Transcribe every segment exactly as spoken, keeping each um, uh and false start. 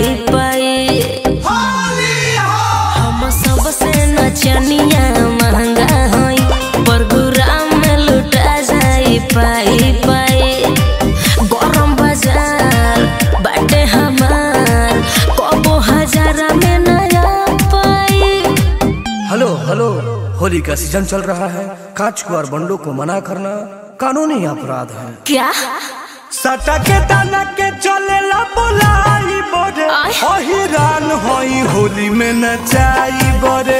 पाई पाई। हम सबसे नचनिया महंगा हई, प्रोग्राम में लुटा जाई पाई पाई। गरम बाजार बाटे हमार, कबो हजार में नया पाई। हेलो हेलो, होली का सीजन चल रहा है, कांच को और बंडों को मना करना कानूनी अपराध है। क्या सटा के दाना के चले ला बोलाई बोरे, अहिरान होई होली में नचाई बोरे।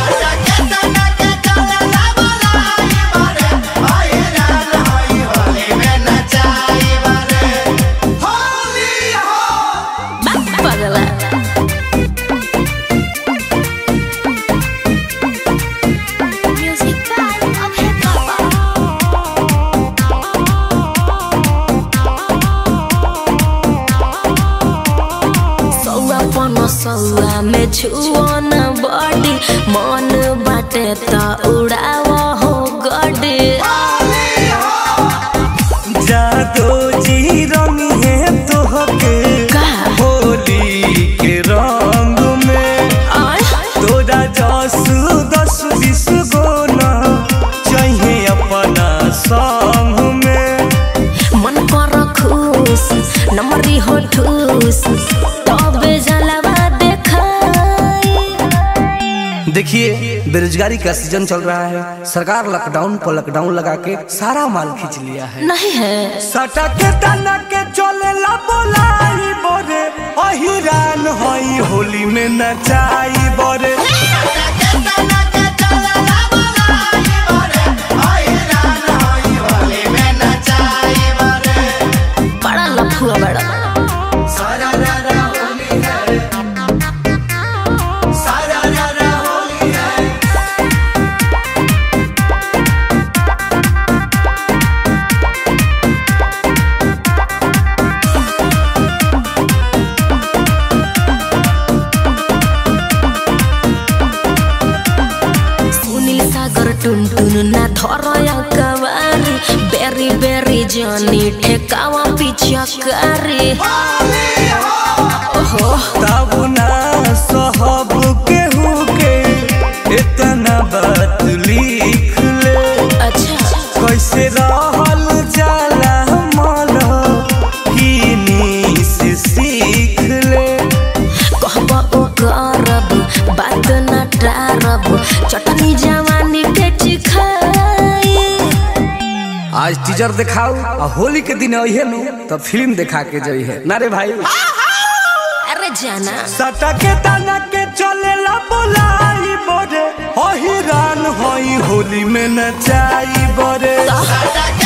पगला सौआ में छुओ न बॉडी, मन बाटे त उड़ाव हो गडी। जादो जी रंग है तोहके होली के रंग में, तोरा जस दस बीस गो न चाहिए अपना संग में। मन कर खुश नमरी हो ठूस, तबे जलवा देखिए, बेरोजगारी का सीजन चल रहा है, सरकार लॉकडाउन पर लॉकडाउन लगा के सारा माल खींच लिया है। नहीं है सटा के दाना के चले ला बोलाई बोरे, अहिरान होई होली में नचाई बोरे। बड़ा लफुआ बड़ा टुन टुन ना धरया कवारी, बेरी बेरी जानी ठेकावा पीछा करी। ओहो तब ना सहब केहू के इतना बात लिख ले। अच्छा कैसे रहल जाला मन किनी से सीख ले। कहबा ओ करब बात ना टारब, चटनी जवानी के चिखाई। आज टीजर दिखाओ और होली के दिन आई है नु तो फिल्म दिखा के जाई है ना रे भाई। अरे जाना सटा के दाना के चले ला बोलाई बोरे, अहिरान होई होली में नचाई बोरे।